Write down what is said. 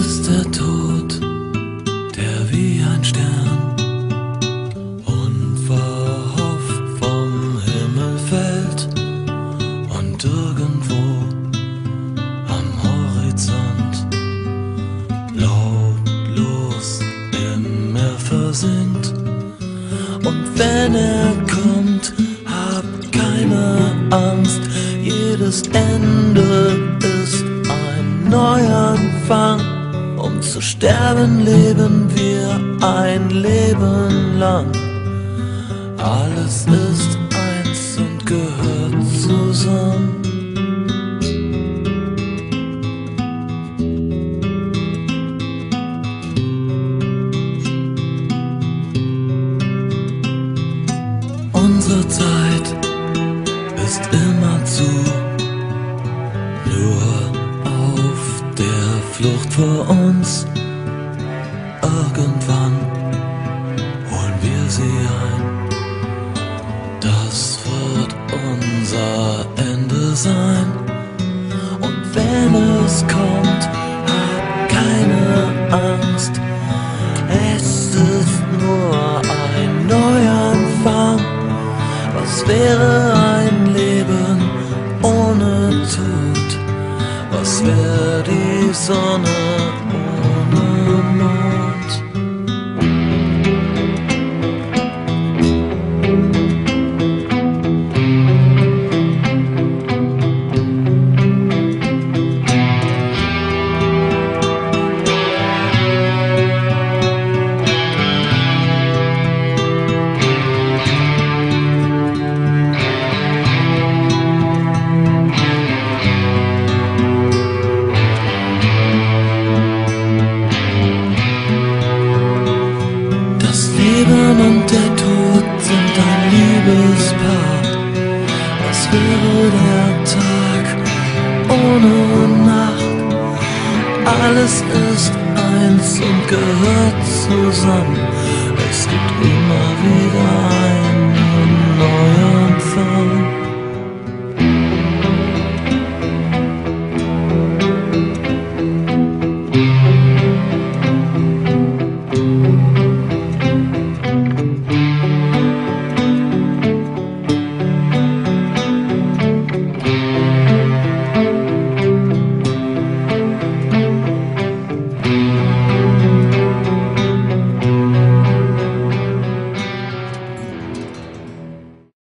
ist der Tod, der wie ein Stern unverhofft vom Himmel fällt und irgendwo am Horizont lautlos im Meer versinkt. Und wenn er kommt, hab keine Angst, jedes Ende ist ein Neuanfang. Um zu sterben leben wir ein Leben lang. Alles ist eins und gehört zusammen. Unsere Zeit ist immerzu nur auf der Flucht vor uns. Irgendwann holen wir sie ein. Das wird unser Ende sein. Und wenn es kommt, hab keine Angst. Es ist nur ein Neuanfang. Was wäre ein Leben ohne Tod? Was wäre die Sonne ohne Mond? Und der Tod sind ein Liebespaar. Was wäre der Tag ohne Nacht? Alles ist eins und gehört zusammen. Es gibt immer wieder